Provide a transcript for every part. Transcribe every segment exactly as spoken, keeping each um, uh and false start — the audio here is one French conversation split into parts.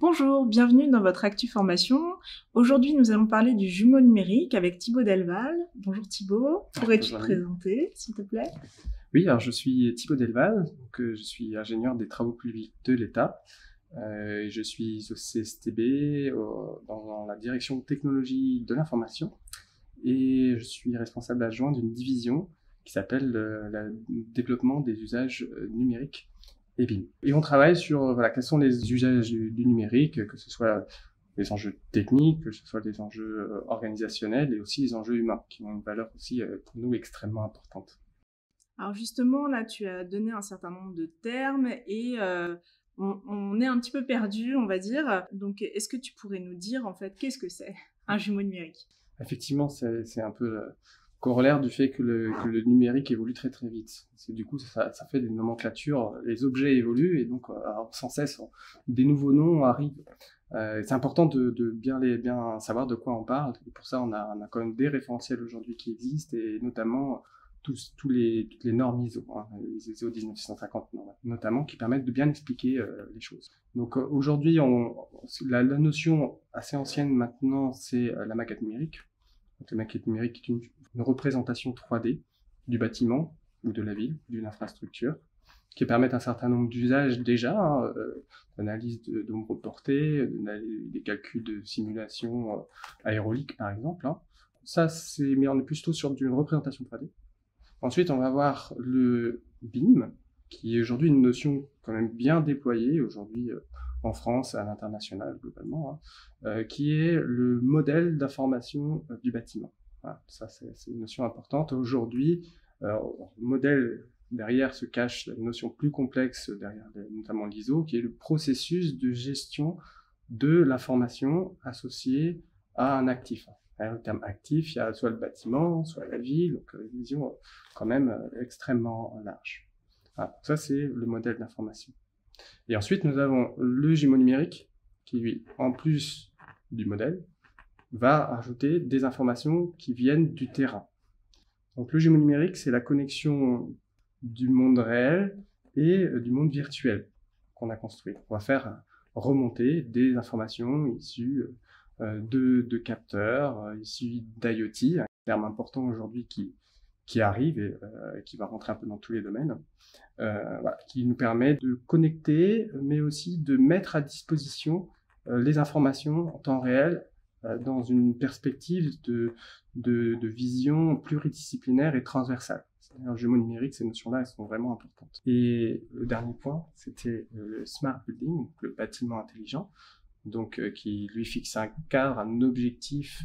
Bonjour, bienvenue dans votre Actu Formation. Aujourd'hui, nous allons parler du jumeau numérique avec Thibaut Delval. Bonjour Thibaut, pourrais-tu te présenter, s'il te plaît? Oui, alors je suis Thibaut Delval, donc, euh, je suis ingénieur des travaux publics de l'État. Euh, et je suis au C S T B, au, dans la direction technologie de l'information, et je suis responsable adjoint d'une division qui s'appelle euh, le développement des usages euh, numériques et B I M. Et on travaille sur euh, voilà, quels sont les usages du, du numérique, que ce soit les enjeux techniques, que ce soit les enjeux euh, organisationnels et aussi les enjeux humains, qui ont une valeur aussi euh, pour nous extrêmement importante. Alors justement, là, tu as donné un certain nombre de termes et euh, on, on est un petit peu perdu, on va dire. Donc, est-ce que tu pourrais nous dire, en fait, qu'est-ce que c'est un jumeau numérique? Effectivement, c'est un peu le corollaire du fait que le, que le numérique évolue très très vite. Du coup, ça, ça fait des nomenclatures, les objets évoluent et donc alors, sans cesse, des nouveaux noms arrivent. Euh, c'est important de, de bien, les, bien savoir de quoi on parle. Et pour ça, on a, on a quand même des référentiels aujourd'hui qui existent, et notamment tous, tous les, toutes les normes I S O, hein, les I S O mille neuf cent cinquante notamment, qui permettent de bien expliquer euh, les choses. Donc euh, aujourd'hui, on, la, la notion assez ancienne maintenant, c'est euh, la maquette numérique. Donc, la maquette numérique est une, une représentation trois D du bâtiment ou de la ville, d'une infrastructure, qui permettent un certain nombre d'usages déjà, hein, euh, d'analyse de, de nombre de portées, des calculs de simulation euh, aérolique par exemple. Hein. Ça, c'est, mais on est plutôt sur une représentation trois D. Ensuite, on va avoir le B I M, qui est aujourd'hui une notion quand même bien déployée aujourd'hui euh, en France et à l'international globalement, hein, euh, qui est le modèle d'information euh, du bâtiment. Voilà, ça, c'est une notion importante. Aujourd'hui, euh, le modèle derrière se cache une notion plus complexe, derrière notamment l'I S O, qui est le processus de gestion de l'information associée à un actif. Le terme actif, il y a soit le bâtiment, soit la ville, donc une vision quand même extrêmement large. Voilà, ça, c'est le modèle d'information. Et ensuite, nous avons le jumeau numérique, qui lui, en plus du modèle, va ajouter des informations qui viennent du terrain. Donc le jumeau numérique, c'est la connexion du monde réel et du monde virtuel qu'on a construit. On va faire remonter des informations issues de, de capteurs, euh, issus d'IoT, un terme important aujourd'hui qui, qui arrive et euh, qui va rentrer un peu dans tous les domaines, euh, voilà, qui nous permet de connecter, mais aussi de mettre à disposition euh, les informations en temps réel euh, dans une perspective de, de, de vision pluridisciplinaire et transversale. C'est-à-dire, le jumeau numérique, ces notions-là, elles sont vraiment importantes. Et le dernier point, c'était le smart building, le bâtiment intelligent. Donc, euh, qui lui fixe un cadre, un objectif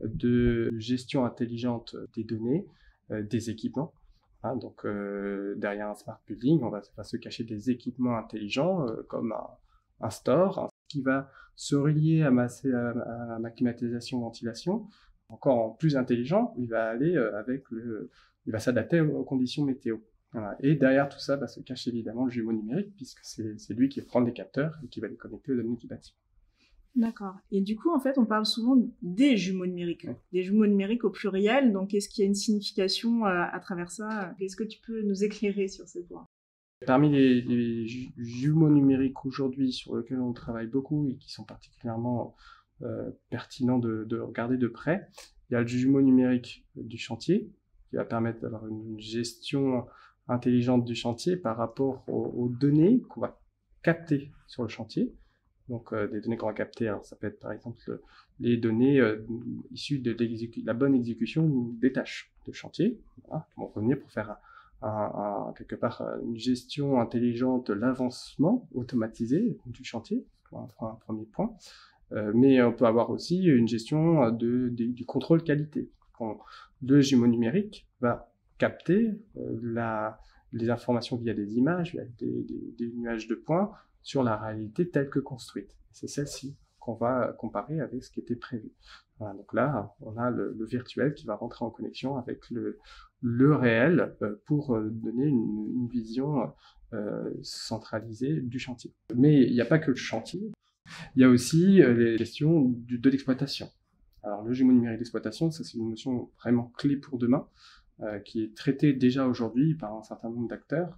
de gestion intelligente des données, euh, des équipements. Hein, donc, euh, derrière un smart building, on va, va se cacher des équipements intelligents euh, comme un, un store, hein, qui va se relier à ma, à, à ma climatisation, ventilation. Encore plus intelligent, il va aller euh, avec le, il va s'adapter aux, aux conditions météo. Voilà. Et derrière tout ça, va se cache évidemment le jumeau numérique, puisque c'est lui qui prend les capteurs et qui va les connecter aux données du bâtiment. D'accord. Et du coup, en fait, on parle souvent des jumeaux numériques, oui. Des jumeaux numériques au pluriel. Donc, est-ce qu'il y a une signification euh, à travers ça? Est-ce que tu peux nous éclairer sur ce point? Parmi les, les jumeaux numériques aujourd'hui sur lesquels on travaille beaucoup et qui sont particulièrement euh, pertinents de, de regarder de près, il y a le jumeau numérique du chantier, qui va permettre d'avoir une gestion intelligente du chantier par rapport aux, aux données qu'on va capter sur le chantier. Donc euh, des données qu'on va capter, alors ça peut être par exemple le, les données euh, issues de la bonne exécution des tâches de chantier, voilà, qui vont revenir pour faire un, un, un, quelque part une gestion intelligente de l'avancement automatisé du chantier, un, un premier point. Euh, mais on peut avoir aussi une gestion de, de, du contrôle qualité. Quand le jumeau numérique va capter euh, la, les informations via des images, via des, des, des nuages de points, sur la réalité telle que construite. C'est celle-ci qu'on va comparer avec ce qui était prévu. Voilà, donc là, on a le, le virtuel qui va rentrer en connexion avec le, le réel euh, pour euh, donner une, une vision euh, centralisée du chantier. Mais il n'y a pas que le chantier, il y a aussi euh, les questions du, de l'exploitation. Alors le jumeau numérique d'exploitation, ça c'est une notion vraiment clé pour demain, euh, qui est traitée déjà aujourd'hui par un certain nombre d'acteurs,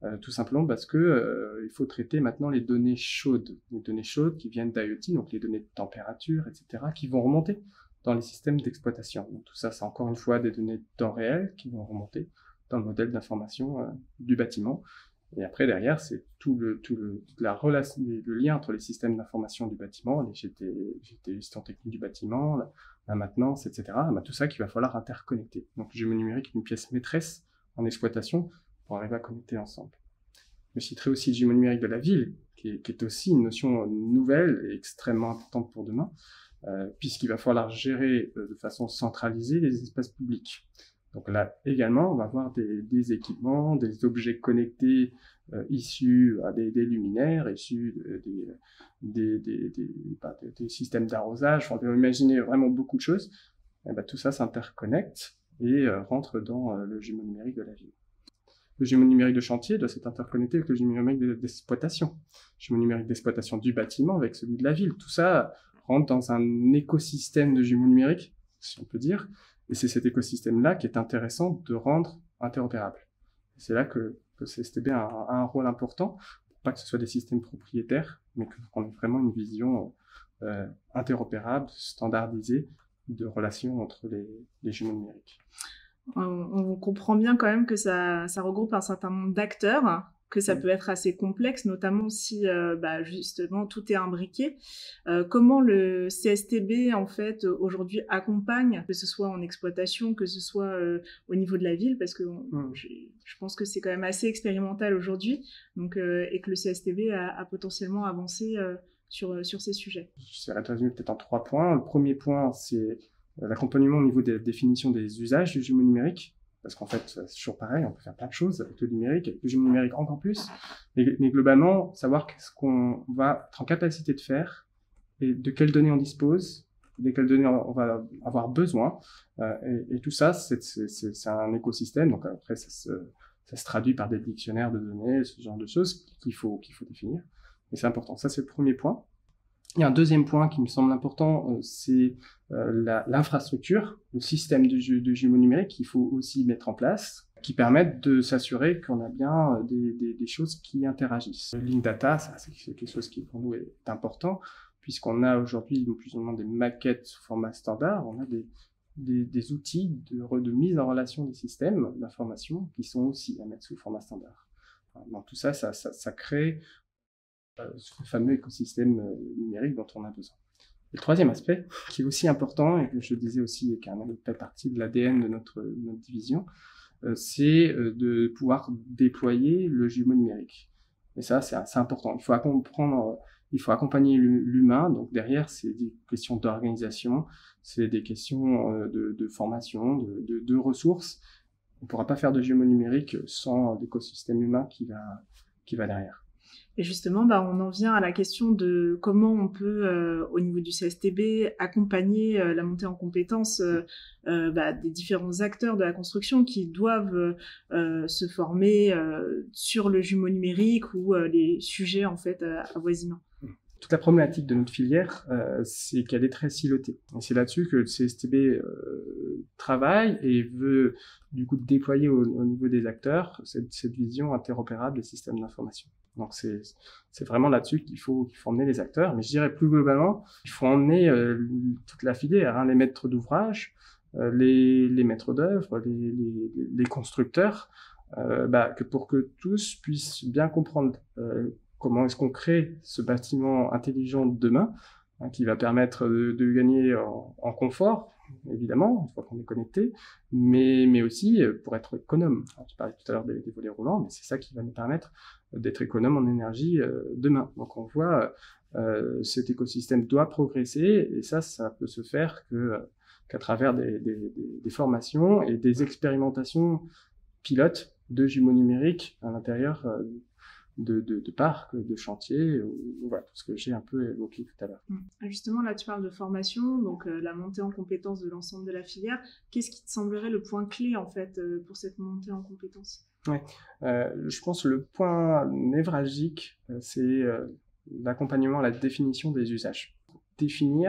Euh, tout simplement parce que euh, il faut traiter maintenant les données chaudes, les données chaudes qui viennent d'IoT, donc les données de température, et cetera, qui vont remonter dans les systèmes d'exploitation. Donc tout ça, c'est encore une fois des données de temps réel qui vont remonter dans le modèle d'information euh, du bâtiment. Et après, derrière, c'est tout le, tout le, toute la relation, le lien entre les systèmes d'information du bâtiment, les G T, G T gestion technique du bâtiment, la, la maintenance, et cetera. Ben, tout ça qu'il va falloir interconnecter. Donc, le jumeau numérique est une pièce maîtresse en exploitation pour arriver à connecter ensemble. Je citerai aussi le jumeau numérique de la ville, qui est, qui est aussi une notion nouvelle et extrêmement importante pour demain, euh, puisqu'il va falloir gérer euh, de façon centralisée les espaces publics. Donc là également, on va avoir des, des équipements, des objets connectés euh, issus à des, des luminaires, issus de, des, des, des, des, bah, des, des systèmes d'arrosage. On peut imaginer vraiment beaucoup de choses. Et bah, tout ça s'interconnecte et euh, rentre dans euh, le jumeau numérique de la ville. Le jumeau numérique de chantier doit s'être interconnecté avec le jumeau numérique d'exploitation. Le jumeau numérique d'exploitation du bâtiment avec celui de la ville. Tout ça rentre dans un écosystème de jumeaux numériques, si on peut dire. Et c'est cet écosystème-là qui est intéressant de rendre interopérable. Et c'est là que, que C S T B a un, a un rôle important, pour pas que ce soit des systèmes propriétaires, mais qu'on ait vraiment une vision euh, interopérable, standardisée, de relations entre les, les jumeaux numériques. On, on comprend bien quand même que ça, ça regroupe un certain nombre d'acteurs, que ça peut être assez complexe, notamment si euh, bah, justement tout est imbriqué. Euh, comment le C S T B en fait aujourd'hui accompagne, que ce soit en exploitation, que ce soit euh, au niveau de la ville, parce que on, mmh. je, je pense que c'est quand même assez expérimental aujourd'hui, donc euh, et que le C S T B a, a potentiellement avancé euh, sur sur ces sujets. J'essaierai de résumer peut-être en trois points. Le premier point, c'est l'accompagnement au niveau des définitions des usages du jumeau numérique. Parce qu'en fait, c'est toujours pareil, on peut faire plein de choses avec le numérique, avec le jumeau numérique encore plus. Mais, mais globalement, savoir qu'est-ce qu'on va être en capacité de faire et de quelles données on dispose, de quelles données on va avoir besoin. Euh, et, et tout ça, c'est, c'est, c'est, c'est un écosystème. Donc après, ça se, ça se traduit par des dictionnaires de données, ce genre de choses qu'il faut, qu'il faut définir. Et c'est important. Ça, c'est le premier point. Il y a un deuxième point qui me semble important, euh, c'est euh, la, l'infrastructure, le système de, de jumeaux numériques qu'il faut aussi mettre en place, qui permettent de s'assurer qu'on a bien des, des, des choses qui interagissent. Le Link Data, ça, c'est quelque chose qui pour nous est important, puisqu'on a aujourd'hui plus ou moins des maquettes sous format standard, on a des, des, des outils de, de mise en relation des systèmes d'information qui sont aussi à mettre sous format standard. Donc tout ça, ça, ça, ça crée Euh, ce fameux écosystème euh, numérique dont on a besoin. Et le troisième aspect, qui est aussi important, et que je disais aussi, et qui fait partie de l'A D N de notre, notre division, euh, c'est euh, de pouvoir déployer le jumeau numérique. Et ça, c'est assez important. Il faut comprendre, il faut accompagner l'humain. Donc derrière, c'est des questions d'organisation, c'est des questions euh, de, de formation, de, de, de ressources. On ne pourra pas faire de jumeau numérique sans l'écosystème humain qui va, qui va derrière. Et justement, bah, on en vient à la question de comment on peut, euh, au niveau du C S T B, accompagner euh, la montée en compétences euh, euh, bah, des différents acteurs de la construction qui doivent euh, se former euh, sur le jumeau numérique ou euh, les sujets en fait euh, avoisinants. Toute la problématique de notre filière, euh, c'est qu'elle est très silotée. Et c'est là-dessus que le C S T B euh, travaille et veut du coup déployer au, au niveau des acteurs cette, cette vision interopérable des systèmes d'information. Donc c'est, c'est vraiment là-dessus qu'il faut, qu'il faut emmener les acteurs. Mais je dirais plus globalement, il faut emmener euh, toute la filière, hein, les maîtres d'ouvrage, euh, les, les maîtres d'œuvre, les, les, les constructeurs, euh, bah, que pour que tous puissent bien comprendre euh, comment est-ce qu'on crée ce bâtiment intelligent de demain, hein, qui va permettre de, de gagner en, en confort, évidemment, une fois qu'on est connecté, mais, mais aussi pour être économe. Alors, je parlais tout à l'heure des, des volets roulants, mais c'est ça qui va nous permettre d'être économe en énergie euh, demain. Donc on voit euh, cet écosystème doit progresser, et ça, ça peut se faire que, qu'à travers des, des, des, des formations et des expérimentations pilotes de jumeaux numériques à l'intérieur euh, De, de, de parcs, de chantiers, ou, voilà, tout ce que j'ai un peu évoqué tout à l'heure. Justement, là, tu parles de formation, donc euh, la montée en compétences de l'ensemble de la filière. Qu'est-ce qui te semblerait le point clé, en fait, euh, pour cette montée en compétences ? Ouais, euh, je pense que le point névralgique, euh, c'est euh, l'accompagnement à la définition des usages. Définir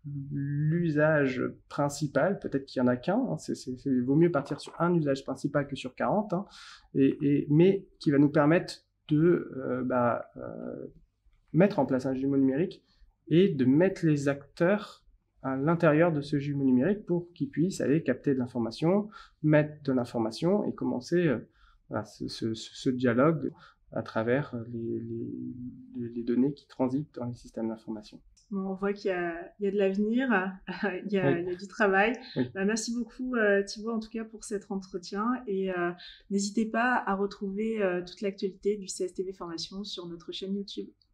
l'usage principal, peut-être qu'il y en a qu'un, hein, c'est, c'est, c'est, il vaut mieux partir sur un usage principal que sur quarante, hein, et, et, mais qui va nous permettre de euh, bah, euh, mettre en place un jumeau numérique et de mettre les acteurs à l'intérieur de ce jumeau numérique pour qu'ils puissent aller capter de l'information, mettre de l'information et commencer euh, voilà, ce, ce, ce dialogue à travers les, les, les données qui transitent dans les systèmes d'information. Bon, on voit qu'il y a, il y a de l'avenir, il, y a, oui. il y a du travail. Oui. Bah, merci beaucoup euh, Thibaut en tout cas pour cet entretien et euh, n'hésitez pas à retrouver euh, toute l'actualité du C S T V Formation sur notre chaîne YouTube.